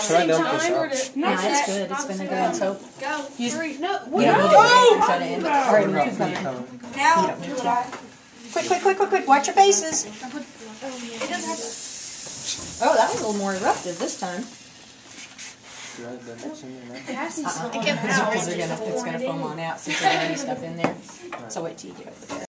Should I dump this out? No, it's good. It's been a good soap. Go. Three. No. You don't need to try to end it. All right, Not keep food going. coming. Now. You don't need to. Quick. Watch your faces. It doesn't have Oh, that was a little more eruptive this time. Should I dump this in there now? to. It has to. Because it's gonna foam on out since there's already stuff in there. So wait till you get over there.